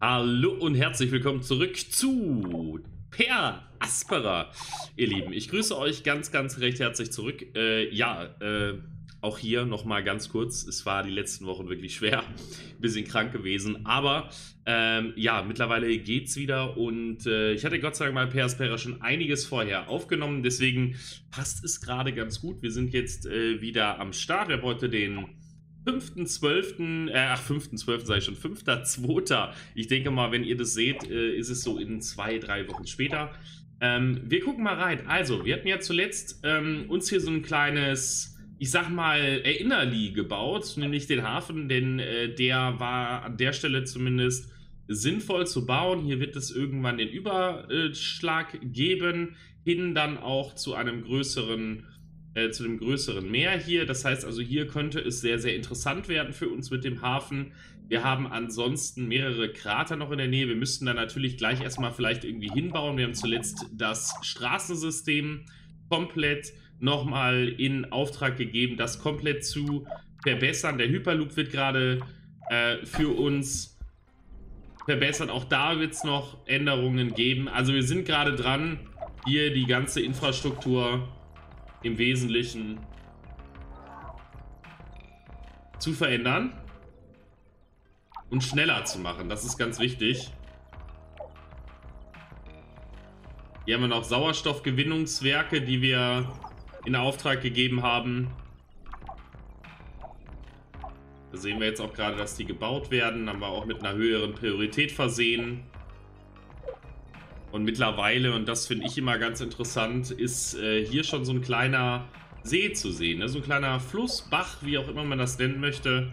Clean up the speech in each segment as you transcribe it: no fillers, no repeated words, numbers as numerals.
Hallo und herzlich willkommen zurück zu Per Aspera, ihr Lieben. Ich grüße euch ganz recht herzlich zurück. Auch hier nochmal ganz kurz. Es war die letzten Wochen wirklich schwer, ein bisschen krank gewesen, aber ja, mittlerweile geht's wieder und ich hatte Gott sei Dank mal Per Aspera schon einiges vorher aufgenommen, deswegen passt es gerade ganz gut. Wir sind jetzt wieder am Start. Wir haben heute den 5.12., 5.12. sage ich schon, 5.2. Ich denke mal, wenn ihr das seht, ist es so in 2-3 Wochen später. Wir gucken mal rein. Also, wir hatten ja zuletzt uns hier so ein kleines, ich sag mal, Erinnerli gebaut, nämlich den Hafen, denn der war an der Stelle zumindest sinnvoll zu bauen. Hier wird es irgendwann den Überschlag geben, hin dann auch zu einem größeren zu dem größeren Meer hier. Das heißt also, hier könnte es sehr interessant werden für uns mit dem Hafen. Wir haben ansonsten mehrere Krater noch in der Nähe. Wir müssten dann natürlich gleich erstmal vielleicht irgendwie hinbauen. Wir haben zuletzt das Straßensystem komplett nochmal in Auftrag gegeben, das komplett zu verbessern. Der Hyperloop wird gerade für uns verbessert. Auch da wird es noch Änderungen geben. Also wir sind gerade dran, hier die ganze Infrastruktur im Wesentlichen zu verändern und schneller zu machen. Das ist ganz wichtig. Hier haben wir noch Sauerstoffgewinnungswerke, die wir in Auftrag gegeben haben. Da sehen wir jetzt auch gerade, dass die gebaut werden. Haben wir auch mit einer höheren Priorität versehen. Und mittlerweile, und das finde ich immer ganz interessant, ist hier schon so ein kleiner See zu sehen. Ne? So ein kleiner Fluss, Bach, wie auch immer man das nennen möchte.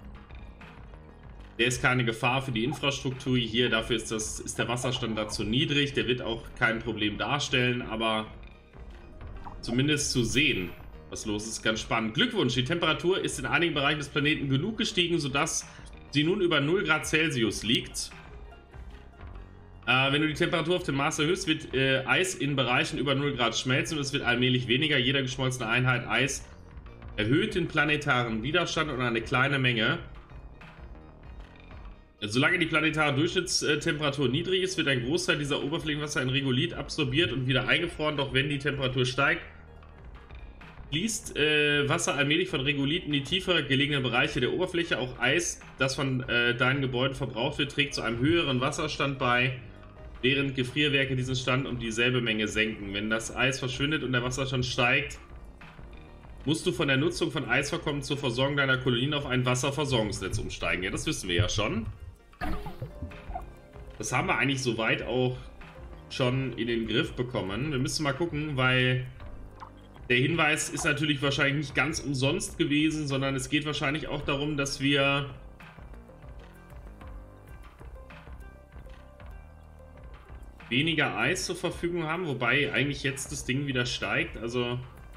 Der ist keine Gefahr für die Infrastruktur hier. Dafür ist der Wasserstand zu niedrig. Der wird auch kein Problem darstellen, aber zumindest zu sehen, was los ist, ganz spannend. Glückwunsch, die Temperatur ist in einigen Bereichen des Planeten genug gestiegen, sodass sie nun über 0 Grad Celsius liegt. Wenn du die Temperatur auf dem Mars erhöhst, wird Eis in Bereichen über 0 Grad schmelzen und es wird allmählich weniger. Jeder geschmolzene Einheit Eis erhöht den planetaren Widerstand um eine kleine Menge. Solange die planetare Durchschnittstemperatur niedrig ist, wird ein Großteil dieser Oberflächenwasser in Regolith absorbiert und wieder eingefroren. Doch wenn die Temperatur steigt, fließt Wasser allmählich von Regolith in die tiefer gelegenen Bereiche der Oberfläche. Auch Eis, das von deinen Gebäuden verbraucht wird, trägt zu einem höheren Wasserstand bei, während Gefrierwerke diesen Stand um dieselbe Menge senken. Wenn das Eis verschwindet und der Wasserstand steigt, musst du von der Nutzung von Eisvorkommen zur Versorgung deiner Kolonien auf ein Wasserversorgungsnetz umsteigen. Ja, das wissen wir ja schon. Das haben wir eigentlich soweit auch schon in den Griff bekommen. Wir müssen mal gucken, weil der Hinweis ist natürlich wahrscheinlich nicht ganz umsonst gewesen, sondern es geht wahrscheinlich auch darum, dass wir weniger Eis zur Verfügung haben, wobei eigentlich jetzt das Ding wieder steigt. Also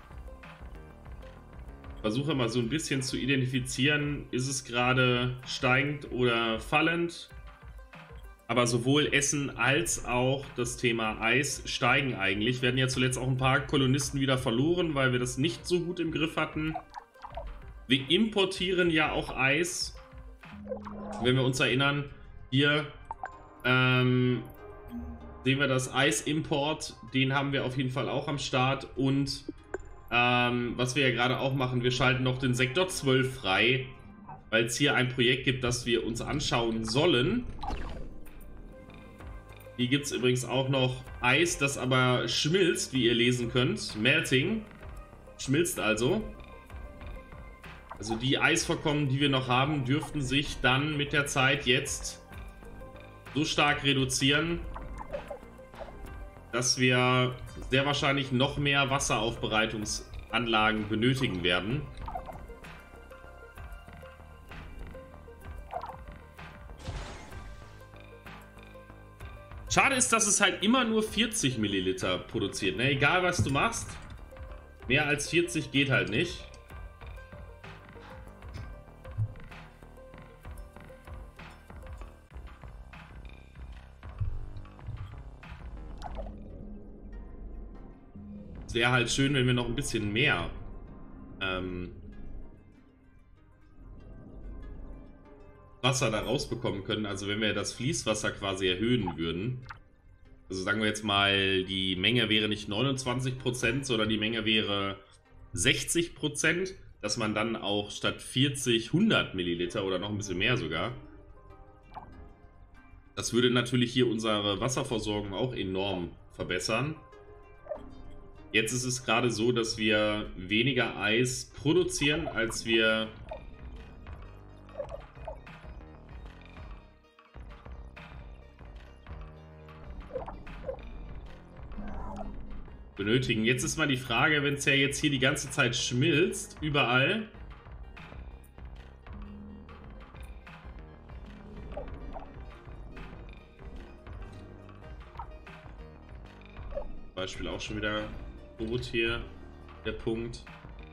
versuche mal so ein bisschen zu identifizieren, ist es gerade steigend oder fallend. Aber sowohl Essen als auch das Thema Eis steigen eigentlich. Wir hatten ja zuletzt auch ein paar Kolonisten wieder verloren, weil wir das nicht so gut im Griff hatten. Wir importieren ja auch Eis. Wenn wir uns erinnern, hier sehen wir das Eisimport. Den haben wir auf jeden Fall auch am Start. Und was wir ja gerade auch machen, wir schalten noch den Sektor 12 frei, weil es hier ein Projekt gibt, das wir uns anschauen sollen. Hier gibt es übrigens auch noch Eis, das aber schmilzt, wie ihr lesen könnt. Melting. Schmilzt also. Also die Eisvorkommen, die wir noch haben, dürften sich dann mit der Zeit jetzt so stark reduzieren, dass wir sehr wahrscheinlich noch mehr Wasseraufbereitungsanlagen benötigen werden. Schade ist, dass es halt immer nur 40 Milliliter produziert, ne? Egal was du machst. Mehr als 40 geht halt nicht. Es wäre halt schön, wenn wir noch ein bisschen mehr Wasser da rausbekommen können. Also wenn wir das Fließwasser quasi erhöhen würden. Also sagen wir jetzt mal, die Menge wäre nicht 29%, sondern die Menge wäre 60%, dass man dann auch statt 40 100 Milliliter oder noch ein bisschen mehr sogar. Das würde natürlich hier unsere Wasserversorgung auch enorm verbessern. Jetzt ist es gerade so, dass wir weniger Eis produzieren, als wir benötigen. Jetzt ist mal die Frage, wenn es ja jetzt hier die ganze Zeit schmilzt, überall. Beispiel auch schon wieder rot hier, der Punkt.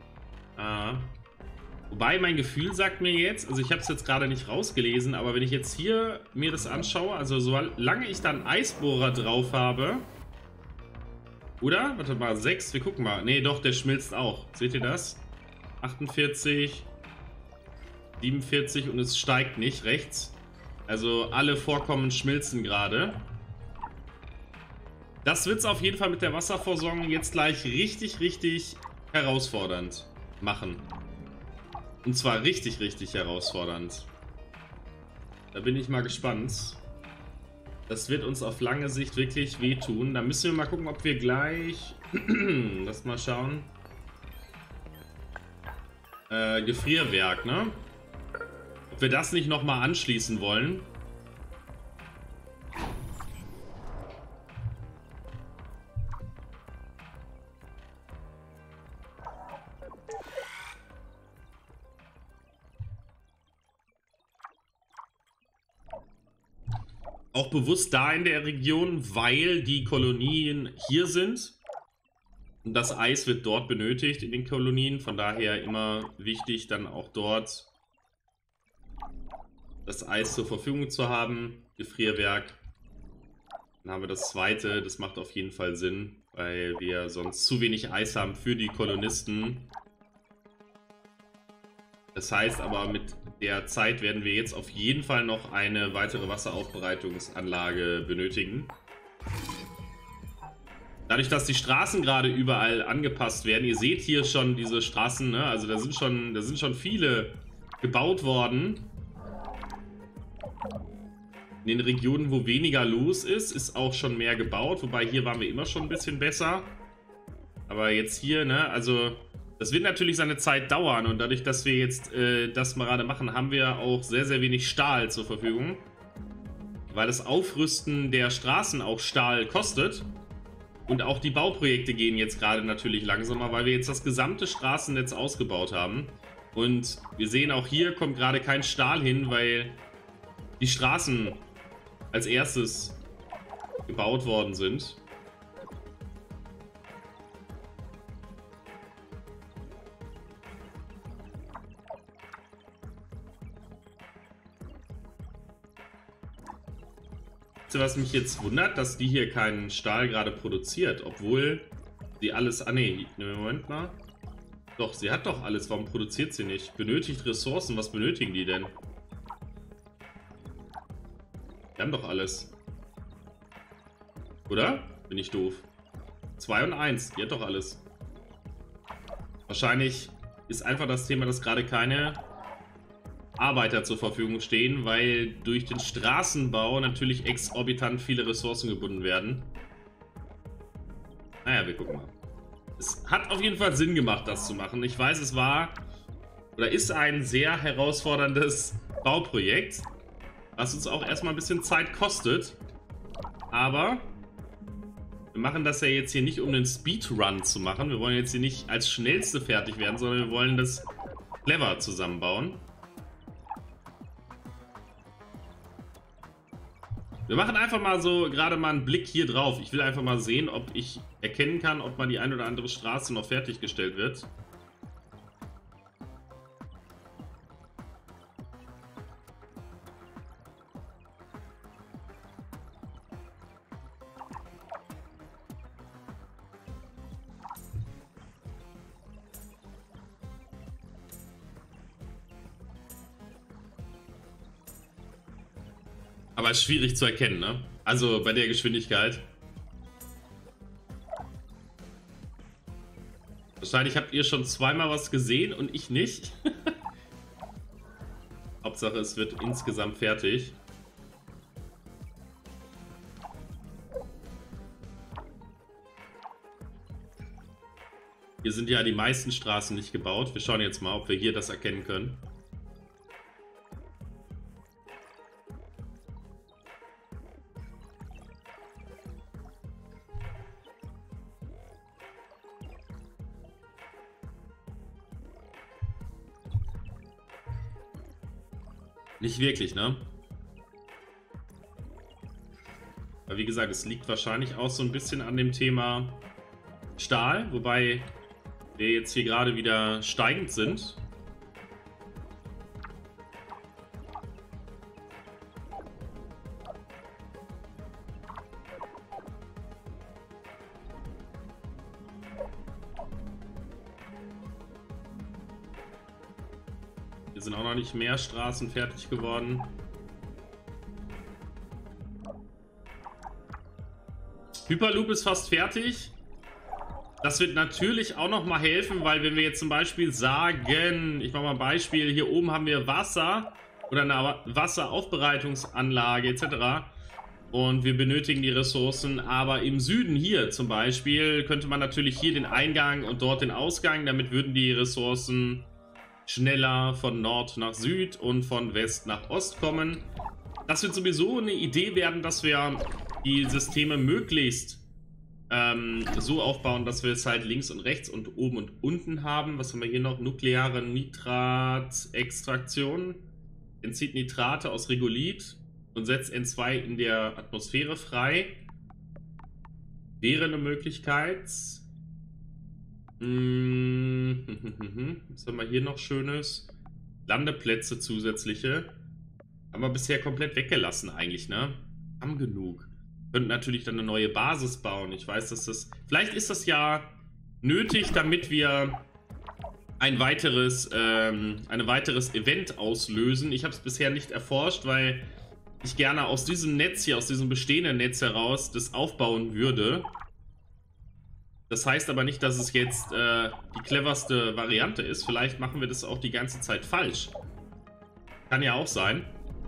Wobei mein Gefühl sagt mir jetzt, also ich habe es jetzt gerade nicht rausgelesen, aber wenn ich jetzt hier mir das anschaue, also solange ich dann Eisbohrer drauf habe, oder? Warte mal, 6, wir gucken mal. Ne, doch, der schmilzt auch. Seht ihr das? 48, 47 und es steigt nicht rechts. Also alle Vorkommen schmilzen gerade. Das wird es auf jeden Fall mit der Wasserversorgung jetzt gleich richtig, richtig herausfordernd machen. Und zwar richtig, richtig herausfordernd. Da bin ich mal gespannt. Das wird uns auf lange Sicht wirklich wehtun. Da müssen wir mal gucken, ob wir gleich... Lass mal schauen. Gefrierwerk, ne? Ob wir das nicht nochmal anschließen wollen. Auch bewusst da in der Region, weil die Kolonien hier sind. Und das Eis wird dort benötigt in den Kolonien. Von daher immer wichtig, dann auch dort das Eis zur Verfügung zu haben. Gefrierwerk. Dann haben wir das zweite. Das macht auf jeden Fall Sinn, weil wir sonst zu wenig Eis haben für die Kolonisten. Das heißt aber, mit der Zeit werden wir jetzt auf jeden Fall noch eine weitere Wasseraufbereitungsanlage benötigen. Dadurch, dass die Straßen gerade überall angepasst werden, ihr seht hier schon diese Straßen, ne? Also da sind schon viele gebaut worden. In den Regionen, wo weniger los ist, ist auch schon mehr gebaut. Wobei hier waren wir immer schon ein bisschen besser. Aber jetzt hier, ne, also... Das wird natürlich seine Zeit dauern und dadurch, dass wir jetzt das mal gerade machen, haben wir auch sehr, sehr wenig Stahl zur Verfügung. Weil das Aufrüsten der Straßen auch Stahl kostet. Und auch die Bauprojekte gehen jetzt gerade natürlich langsamer, weil wir jetzt das gesamte Straßennetz ausgebaut haben. Und wir sehen auch hier kommt gerade kein Stahl hin, weil die Straßen als erstes gebaut worden sind. Was mich jetzt wundert, dass die hier keinen Stahl gerade produziert, obwohl sie alles... Ah ne, Moment mal. Doch, sie hat doch alles. Warum produziert sie nicht? Benötigt Ressourcen. Was benötigen die denn? Die haben doch alles. Oder? Bin ich doof. 2 und 1. Die hat doch alles. Wahrscheinlich ist einfach das Thema, dass gerade keine Arbeiter zur Verfügung stehen, weil durch den Straßenbau natürlich exorbitant viele Ressourcen gebunden werden. Naja, wir gucken mal. Es hat auf jeden Fall Sinn gemacht, das zu machen. Ich weiß, es war oder ist ein sehr herausforderndes Bauprojekt, was uns auch erstmal ein bisschen Zeit kostet. Aber wir machen das ja jetzt hier nicht, um einen Speedrun zu machen. Wir wollen jetzt hier nicht als Schnellste fertig werden, sondern wir wollen das clever zusammenbauen. Wir machen einfach mal so gerade mal einen Blick hier drauf. Ich will einfach mal sehen, ob ich erkennen kann, ob mal die ein oder andere Straße noch fertiggestellt wird. Aber ist schwierig zu erkennen, ne? Also bei der Geschwindigkeit. Wahrscheinlich habt ihr schon zweimal was gesehen und ich nicht. Hauptsache es wird insgesamt fertig. Hier sind ja die meisten Straßen nicht gebaut. Wir schauen jetzt mal, ob wir hier das erkennen können. Nicht wirklich, ne? Aber wie gesagt, es liegt wahrscheinlich auch so ein bisschen an dem Thema Stahl, wobei wir jetzt hier gerade wieder steigend sind. Hier sind auch noch nicht mehr Straßen fertig geworden. Hyperloop ist fast fertig. Das wird natürlich auch noch mal helfen, weil wenn wir jetzt zum Beispiel sagen, ich mache mal ein Beispiel, hier oben haben wir Wasser oder eine Wasseraufbereitungsanlage etc. Und wir benötigen die Ressourcen, aber im Süden hier zum Beispiel könnte man natürlich hier den Eingang und dort den Ausgang, damit würden die Ressourcen schneller von Nord nach Süd und von West nach Ost kommen. Das wird sowieso eine Idee werden, dass wir die Systeme möglichst so aufbauen, dass wir es halt links und rechts und oben und unten haben. Was haben wir hier noch? Nukleare Nitratextraktion. Entzieht Nitrate aus Regolith und setzt N2 in der Atmosphäre frei. Wäre eine Möglichkeit. Was haben wir hier noch Schönes? Landeplätze zusätzliche. Haben wir bisher komplett weggelassen eigentlich, ne? Haben genug. Könnten natürlich dann eine neue Basis bauen. Ich weiß, dass das... Vielleicht ist das ja nötig, damit wir ein weiteres Event auslösen. Ich habe es bisher nicht erforscht, weil ich gerne aus diesem Netz hier, aus diesem bestehenden Netz heraus, das aufbauen würde. Das heißt aber nicht, dass es jetzt die cleverste Variante ist. Vielleicht machen wir das auch die ganze Zeit falsch. Kann ja auch sein.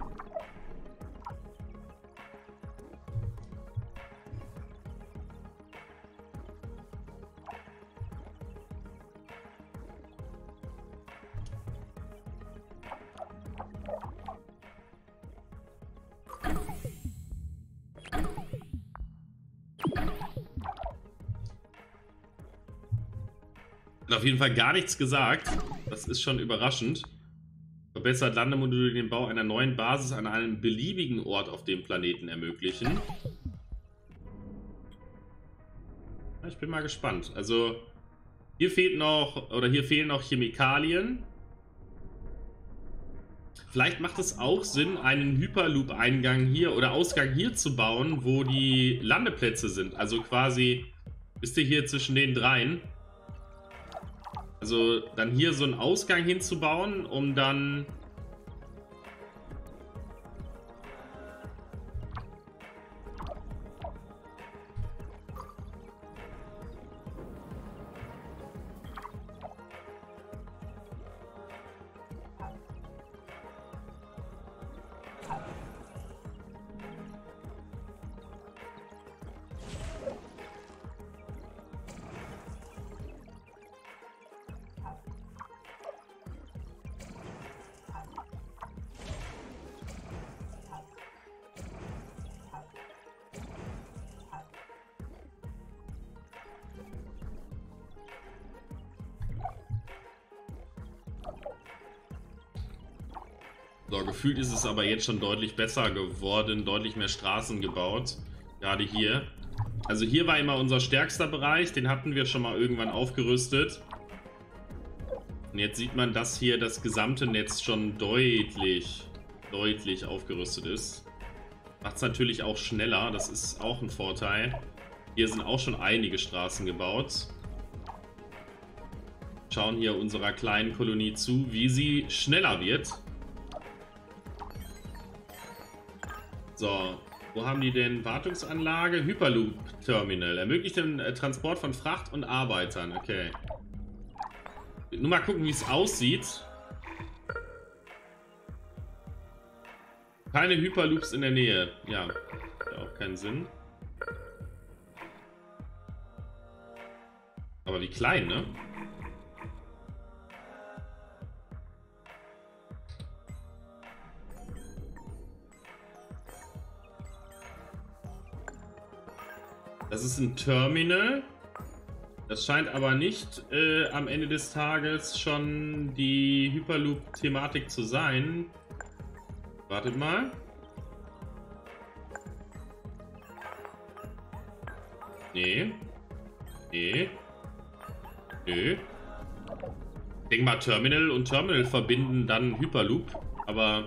Hat auf jeden Fall gar nichts gesagt. Das ist schon überraschend. Verbessert Landemodule den Bau einer neuen Basis an einem beliebigen Ort auf dem Planeten ermöglichen. Ja, ich bin mal gespannt. Also hier fehlt noch, oder hier fehlen noch Chemikalien. Vielleicht macht es auch Sinn, einen Hyperloop-Eingang hier oder Ausgang hier zu bauen, wo die Landeplätze sind. Also quasi, wisst ihr, hier zwischen den dreien. Also dann hier so einen Ausgang hinzubauen, um dann... So, gefühlt ist es aber jetzt schon deutlich besser geworden, deutlich mehr Straßen gebaut. Gerade hier. Also hier war immer unser stärkster Bereich, den hatten wir schon mal irgendwann aufgerüstet. Und jetzt sieht man, dass hier das gesamte Netz schon deutlich aufgerüstet ist. Macht es natürlich auch schneller, das ist auch ein Vorteil. Hier sind auch schon einige Straßen gebaut. Schauen hier unserer kleinen Kolonie zu, wie sie schneller wird. So, wo haben die denn? Wartungsanlage, Hyperloop-Terminal. Ermöglicht den Transport von Fracht und Arbeitern. Okay. Nur mal gucken, wie es aussieht. Keine Hyperloops in der Nähe. Ja, hat auch keinen Sinn. Aber wie klein, ne? Das ist ein Terminal. Das scheint aber nicht am Ende des Tages schon die Hyperloop-Thematik zu sein. Wartet mal. Nee. Nee. Nö. Ich denke mal, Terminal und Terminal verbinden dann Hyperloop. Aber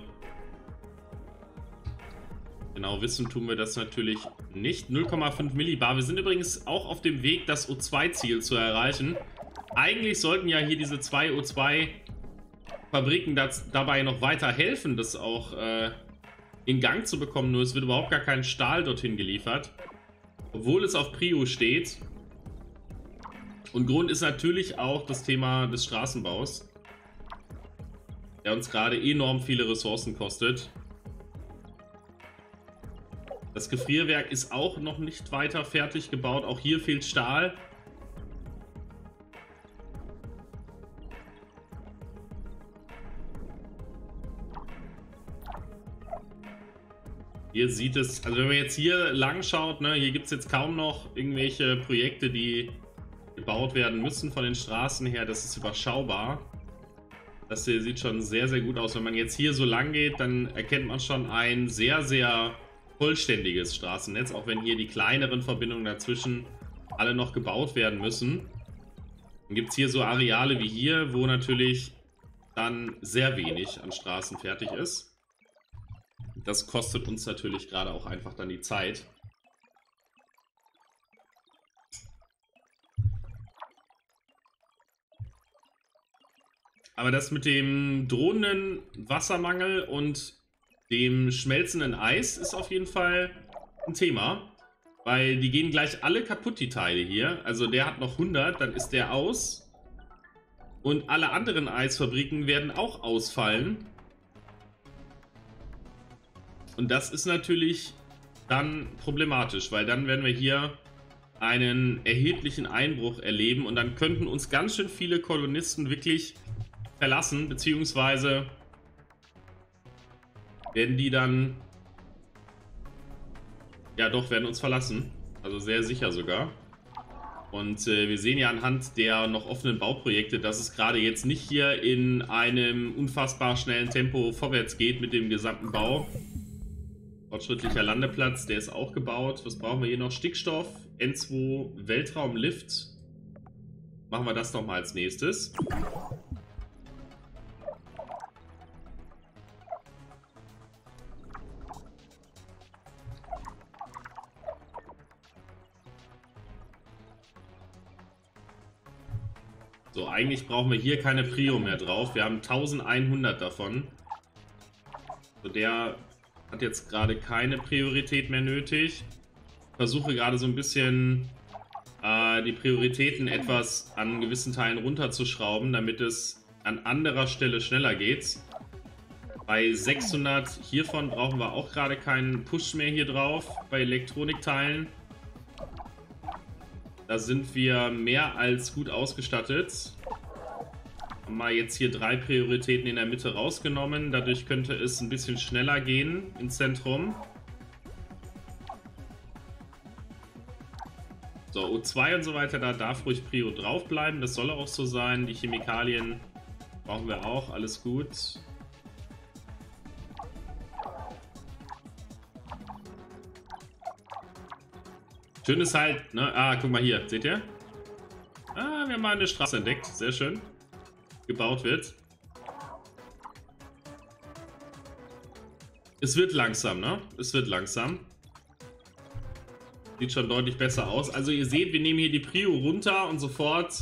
genau wissen tun wir das natürlich nicht. 0,5 Millibar. Wir sind übrigens auch auf dem Weg, das O2-Ziel zu erreichen. Eigentlich sollten ja hier diese 2 O2-Fabriken dabei noch weiter helfen, das auch in Gang zu bekommen. Nur es wird überhaupt gar kein Stahl dorthin geliefert. Obwohl es auf Prio steht. Und Grund ist natürlich auch das Thema des Straßenbaus, der uns gerade enorm viele Ressourcen kostet. Das Gefrierwerk ist auch noch nicht weiter fertig gebaut. Auch hier fehlt Stahl. Hier sieht es, also wenn man jetzt hier lang schaut, ne, hier gibt es jetzt kaum noch irgendwelche Projekte, die gebaut werden müssen von den Straßen her. Das ist überschaubar. Das hier sieht schon sehr, sehr gut aus. Wenn man jetzt hier so lang geht, dann erkennt man schon ein sehr, sehr vollständiges Straßennetz, auch wenn hier die kleineren Verbindungen dazwischen alle noch gebaut werden müssen. Dann gibt es hier so Areale wie hier, wo natürlich dann sehr wenig an Straßen fertig ist. Das kostet uns natürlich gerade auch einfach dann die Zeit. Aber das mit dem drohenden Wassermangel und dem schmelzenden Eis ist auf jeden Fall ein Thema. Weil die gehen gleich alle kaputt, die Teile hier. Also der hat noch 100, dann ist der aus. Und alle anderen Eisfabriken werden auch ausfallen. Und das ist natürlich dann problematisch, weil dann werden wir hier einen erheblichen Einbruch erleben. Und dann könnten uns ganz schön viele Kolonisten wirklich verlassen, beziehungsweise werden die dann, ja doch, werden uns verlassen. Also sehr sicher sogar. Und wir sehen ja anhand der noch offenen Bauprojekte, dass es gerade jetzt nicht hier in einem unfassbar schnellen Tempo vorwärts geht mit dem gesamten Bau. Fortschrittlicher Landeplatz, der ist auch gebaut. Was brauchen wir hier noch? Stickstoff, N2, Weltraumlift. Machen wir das nochmal als nächstes. So, eigentlich brauchen wir hier keine Prio mehr drauf. Wir haben 1100 davon. So, der hat jetzt gerade keine Priorität mehr nötig. Ich versuche gerade so ein bisschen die Prioritäten etwas an gewissen Teilen runterzuschrauben, damit es an anderer Stelle schneller geht. Bei 600 hiervon brauchen wir auch gerade keinen Push mehr hier drauf, bei Elektronikteilen. Da sind wir mehr als gut ausgestattet. Haben wir jetzt hier 3 Prioritäten in der Mitte rausgenommen. Dadurch könnte es ein bisschen schneller gehen ins Zentrum. So, O2 und so weiter, da darf ruhig Prio drauf bleiben. Das soll auch so sein. Die Chemikalien brauchen wir auch. Alles gut. Schön ist halt, ne? Ah, guck mal hier. Seht ihr? Ah, wir haben mal eine Straße entdeckt. Sehr schön. Gebaut wird. Es wird langsam, ne? Es wird langsam. Sieht schon deutlich besser aus. Also ihr seht, wir nehmen hier die Prio runter und sofort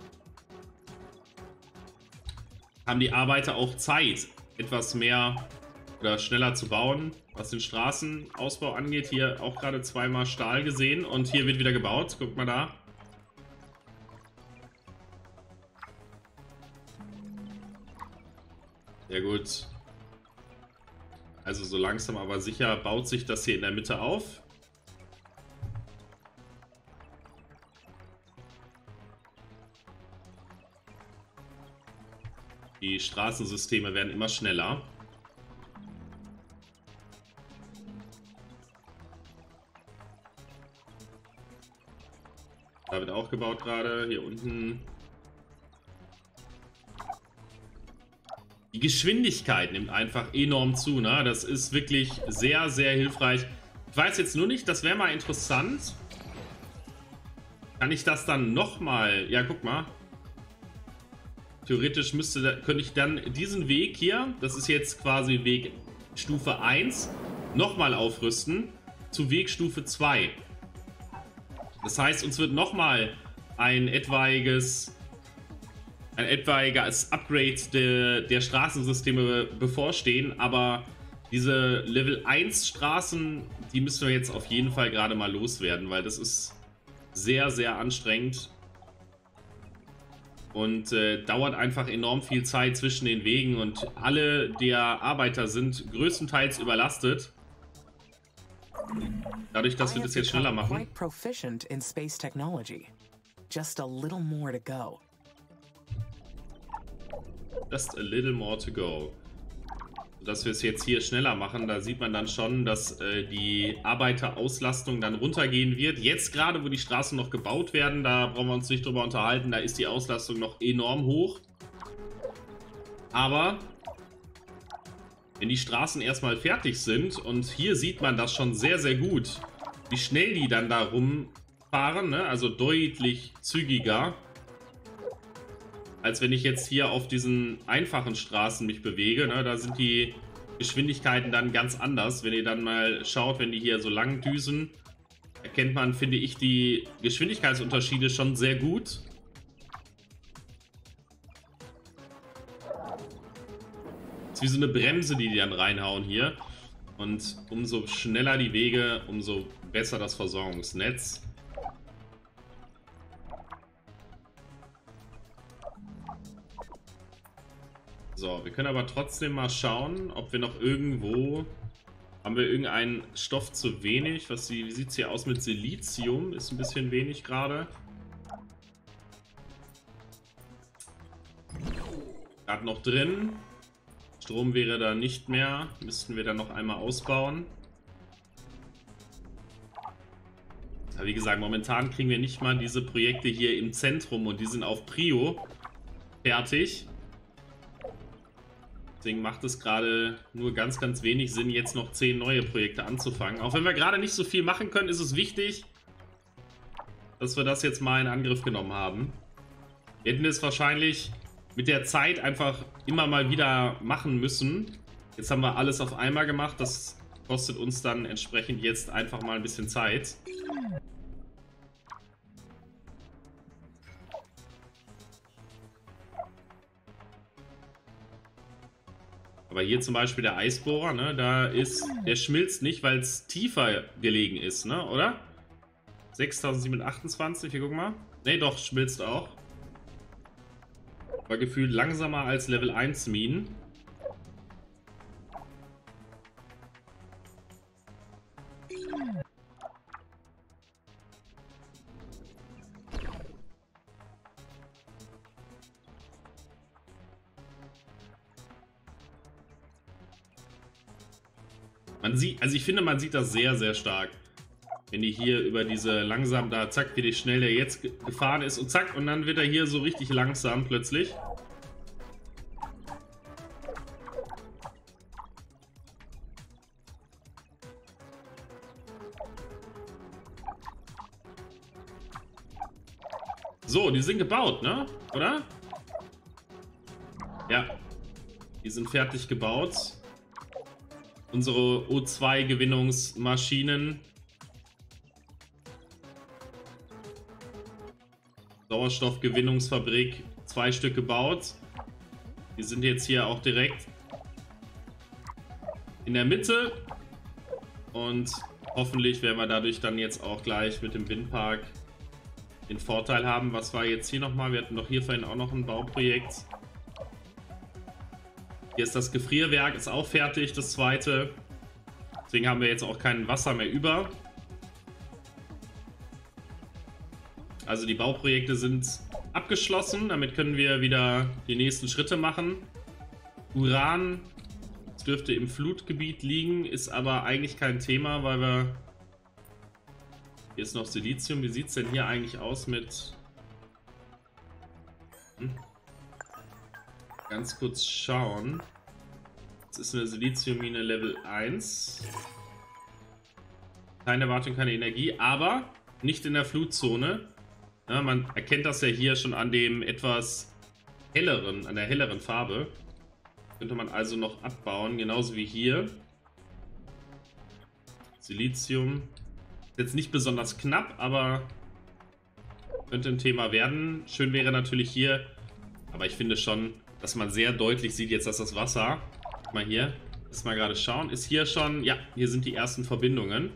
haben die Arbeiter auch Zeit, etwas mehr oder schneller zu bauen, was den Straßenausbau angeht. Hier auch gerade zweimal Stahl gesehen und hier wird wieder gebaut. Guckt mal da. Sehr gut. Also so langsam aber sicher baut sich das hier in der Mitte auf. Die Straßensysteme werden immer schneller. Da wird auch gebaut gerade. Hier unten. Die Geschwindigkeit nimmt einfach enorm zu, ne? Das ist wirklich sehr, sehr hilfreich. Ich weiß jetzt nur nicht, das wäre mal interessant. Kann ich das dann nochmal... Ja, guck mal. Theoretisch könnte ich dann diesen Weg hier, das ist jetzt quasi Weg Stufe 1, nochmal aufrüsten zu Weg Stufe 2. Das heißt, uns wird nochmal ein etwaiges Upgrade der Straßensysteme bevorstehen, aber diese Level 1 Straßen, die müssen wir jetzt auf jeden Fall gerade mal loswerden, weil das ist sehr, sehr anstrengend und dauert einfach enorm viel Zeit zwischen den Wegen und alle der Arbeiter sind größtenteils überlastet. Dadurch, dass wir das jetzt schneller machen. Just a little more to go. Just a little more to go. Dass wir es jetzt hier schneller machen, da sieht man dann schon, dass die Arbeiterauslastung dann runtergehen wird. Jetzt gerade, wo die Straßen noch gebaut werden, da brauchen wir uns nicht drüber unterhalten, da ist die Auslastung noch enorm hoch. Aber wenn die Straßen erstmal fertig sind, und hier sieht man das schon sehr, sehr gut, wie schnell die dann da rumfahren, ne? Also deutlich zügiger, als wenn ich jetzt hier auf diesen einfachen Straßen mich bewege. Ne? Da sind die Geschwindigkeiten dann ganz anders. Wenn ihr dann mal schaut, wenn die hier so lang düsen, erkennt man, finde ich, die Geschwindigkeitsunterschiede schon sehr gut. Das ist wie so eine Bremse, die dann reinhauen hier. Und umso schneller die Wege, umso besser das Versorgungsnetz. So, wir können aber trotzdem mal schauen, ob wir noch irgendwo... Haben wir irgendeinen Stoff zu wenig? Wie sieht es hier aus mit Silizium? Ist ein bisschen wenig gerade. Gerade noch drin. Strom wäre da nicht mehr. Müssten wir dann noch einmal ausbauen. Aber wie gesagt, momentan kriegen wir nicht mal diese Projekte hier im Zentrum und die sind auf Prio fertig. Deswegen macht es gerade nur ganz, ganz wenig Sinn, jetzt noch 10 neue Projekte anzufangen. Auch wenn wir gerade nicht so viel machen können, ist es wichtig, dass wir das jetzt mal in Angriff genommen haben. Wir hätten es wahrscheinlich mit der Zeit einfach immer mal wieder machen müssen. Jetzt haben wir alles auf einmal gemacht. Das kostet uns dann entsprechend jetzt einfach mal ein bisschen Zeit. Aber hier zum Beispiel der Eisbohrer, ne, der schmilzt nicht, weil es tiefer gelegen ist, ne, oder? 6728, hier gucken wir. Ne, doch, schmilzt auch. War gefühlt langsamer als Level 1 Minen. Man sieht, also ich finde, man sieht das sehr, sehr stark. Wenn die hier über diese langsam da, zack, wie schnell der jetzt gefahren ist und zack, und dann wird er hier so richtig langsam plötzlich. So, die sind gebaut, ne? Oder? Ja. Die sind fertig gebaut. Unsere O2-Gewinnungsmaschinen. Sauerstoffgewinnungsfabrik, 2 Stück gebaut. Die sind jetzt hier auch direkt in der Mitte. Und hoffentlich werden wir dadurch dann jetzt auch gleich mit dem Windpark den Vorteil haben. Was war jetzt hier nochmal? Wir hatten doch hier vorhin auch noch ein Bauprojekt. Hier ist das Gefrierwerk, ist auch fertig, das zweite. Deswegen haben wir jetzt auch kein Wasser mehr über. Also die Bauprojekte sind abgeschlossen. Damit können wir wieder die nächsten Schritte machen. Uran, das dürfte im Flutgebiet liegen, ist aber eigentlich kein Thema, weil wir... Hier ist noch Silizium. Wie sieht es denn hier eigentlich aus mit... Ganz kurz schauen. Das ist eine Siliziummine Level 1. Keine Wartung, keine Energie, aber nicht in der Flutzone. Ja, man erkennt das ja hier schon an dem etwas helleren, an der helleren Farbe. Könnte man also noch abbauen, genauso wie hier. Silizium. Ist jetzt nicht besonders knapp, aber könnte ein Thema werden. Schön wäre natürlich hier, aber ich finde schon, dass man sehr deutlich sieht jetzt, dass das Wasser, mal hier, lass mal gerade schauen, ist hier schon, ja, hier sind die ersten Verbindungen.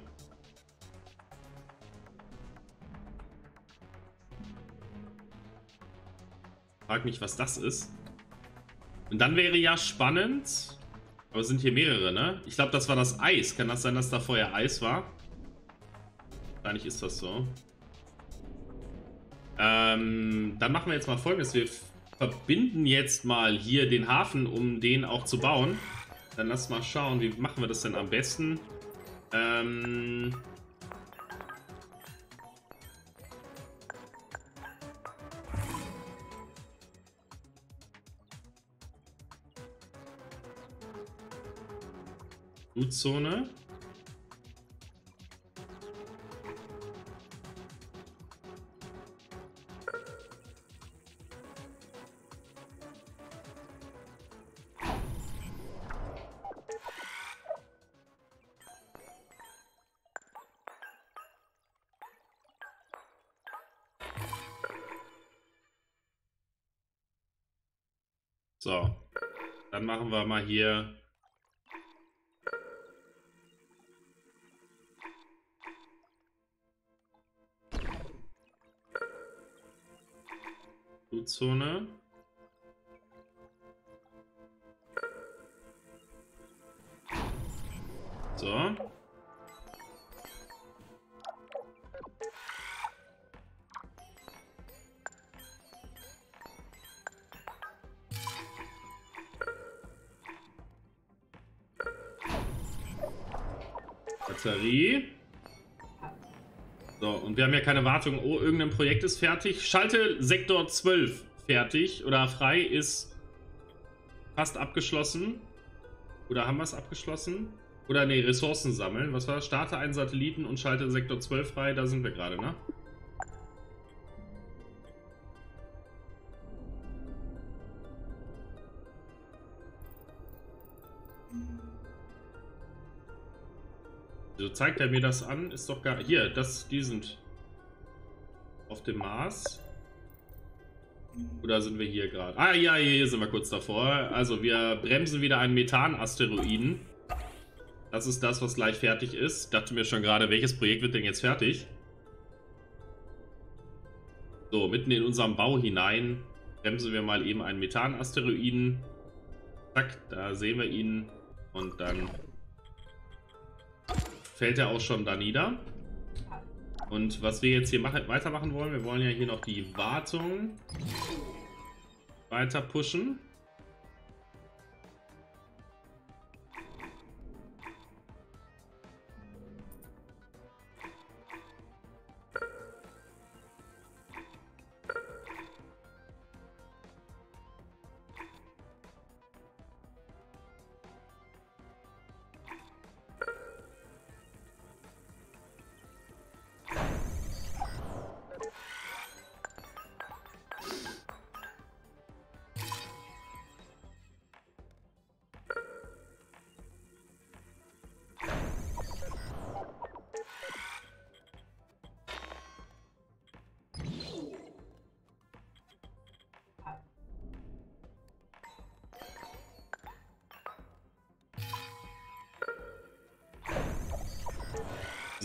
Frag mich, was das ist. Und dann wäre ja spannend, aber es sind hier mehrere, ne? Ich glaube, das war das Eis. Kann das sein, dass da vorher Eis war? Wahrscheinlich ist das so. Dann machen wir jetzt mal Folgendes. Wir verbinden jetzt mal hier den Hafen, um den auch zu bauen. Dann lass mal schauen, wie machen wir das denn am besten? Flutzone. So, dann machen wir mal hier Flutzone. So. Batterie. So, und wir haben ja keine Wartung. Oh, irgendein Projekt ist fertig. Schalte Sektor 12 fertig oder frei, ist fast abgeschlossen. Oder haben wir es abgeschlossen? Oder ne, Ressourcen sammeln. Was war das? Starte einen Satelliten und schalte Sektor 12 frei. Da sind wir gerade, ne? So zeigt er mir das an. Ist doch gar... Hier, die sind auf dem Mars. Oder sind wir hier gerade? Ah ja, hier sind wir kurz davor. Also wir bremsen wieder einen Methan-Asteroiden. Das ist das, was gleich fertig ist. Ich dachte mir schon gerade, welches Projekt wird denn jetzt fertig? So, mitten in unserem Bau hinein bremsen wir mal eben einen Methan-Asteroiden. Zack, da sehen wir ihn. Und dann fällt er auch schon da nieder. Und was wir jetzt hier weitermachen wollen, wir wollen ja hier noch die Wartung weiter pushen.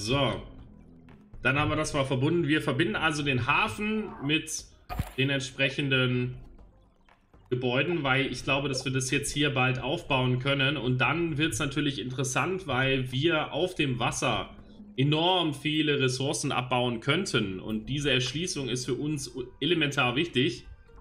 So. Dann haben wir das mal verbunden. Wir verbinden also den Hafen mit den entsprechenden Gebäuden, weil ich glaube, dass wir das jetzt hier bald aufbauen können. Und dann wird es natürlich interessant, weil wir auf dem Wasser enorm viele Ressourcen abbauen könnten. Und diese Erschließung ist für uns elementar wichtig.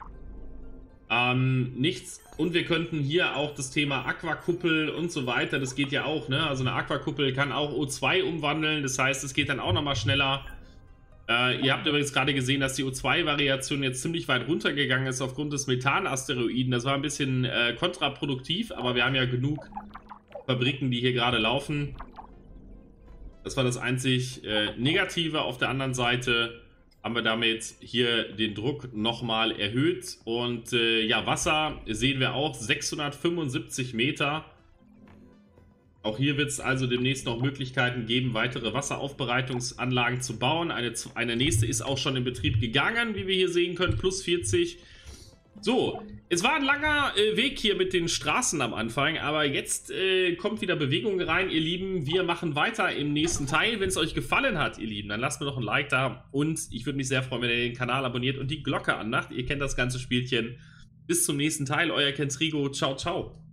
Und wir könnten hier auch das Thema Aquakuppel und so weiter, das geht ja auch, ne? Also eine Aquakuppel kann auch O2 umwandeln, das heißt, es geht dann auch nochmal schneller. Ihr habt übrigens gerade gesehen, dass die O2-Variation jetzt ziemlich weit runtergegangen ist aufgrund des Methan-Asteroiden. Das war ein bisschen kontraproduktiv, aber wir haben ja genug Fabriken, die hier gerade laufen. Das war das einzig Negative. Auf der anderen Seite haben wir damit hier den Druck nochmal erhöht. Und ja, Wasser sehen wir auch, 675 Meter. Auch hier wird es also demnächst noch Möglichkeiten geben, weitere Wasseraufbereitungsanlagen zu bauen. Eine nächste ist auch schon in Betrieb gegangen, wie wir hier sehen können, plus 40. So, es war ein langer Weg hier mit den Straßen am Anfang, aber jetzt kommt wieder Bewegung rein, ihr Lieben. Wir machen weiter im nächsten Teil. Wenn es euch gefallen hat, ihr Lieben, dann lasst mir doch ein Like da. Und ich würde mich sehr freuen, wenn ihr den Kanal abonniert und die Glocke anmacht. Ihr kennt das ganze Spielchen. Bis zum nächsten Teil, euer Kentrigo. Ciao, ciao.